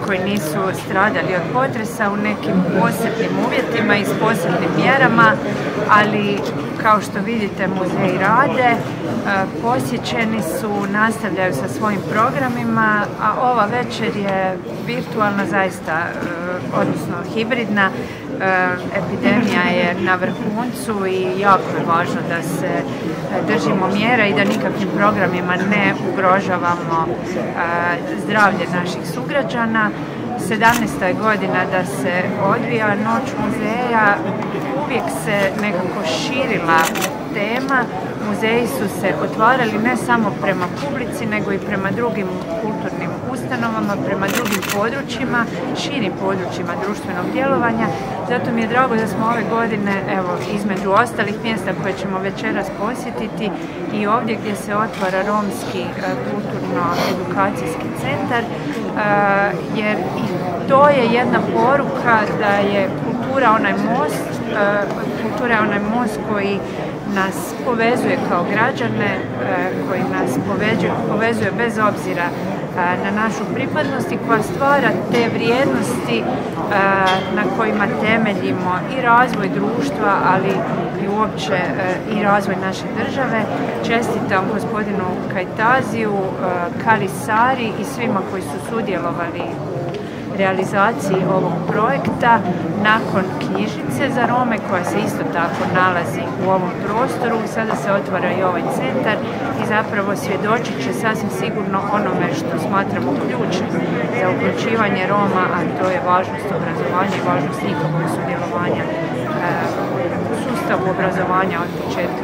koji nisu stradali od potresa u nekim posebnim uvjetima i s posebnim mjerama, ali kao što vidite muzeji rade, posjećeni su, nastavljaju sa svojim programima, a ova večer je virtualna zaista, odnosno hibridna. Epidemija je na vrhuncu i jako je važno da se držimo mjera i da nikakvim programima ne ugrožavamo zdravlje naših sugrađana. 17. je godina da se odvija Noć muzeja, uvijek se nekako širila tema. Muzeji su se otvarali ne samo prema publici, nego i prema drugim kulturnim ustanovama, prema drugim područjima, širim područjima društvenog djelovanja. Zato mi je drago da smo ove godine, evo, između ostalih mjesta koje ćemo večeras posjetiti, i ovdje gdje se otvara Romski kulturno-edukacijski centar, jer i to je jedna poruka da je kultura onaj most koji nas povezuje kao građane, koji nas povezuje bez obzira na našu pripadnost i koja stvara te vrijednosti na kojima temeljimo i razvoj društva, ali i uopće i razvoj naše države. Čestitam gospodinu Kajtaziju, Kali Sari i svima koji su sudjelovali u realizaciji ovog projekta. Nakon knjižnice za Rome, koja se isto tako nalazi u ovom prostoru, sada se otvara i ovaj centar i zapravo svjedočit će sasvim sigurno onome što smatramo ključnim za uključivanje Roma, a to je važnost obrazovanja i važnost njihovog sudjelovanja u sustavu obrazovanja od početka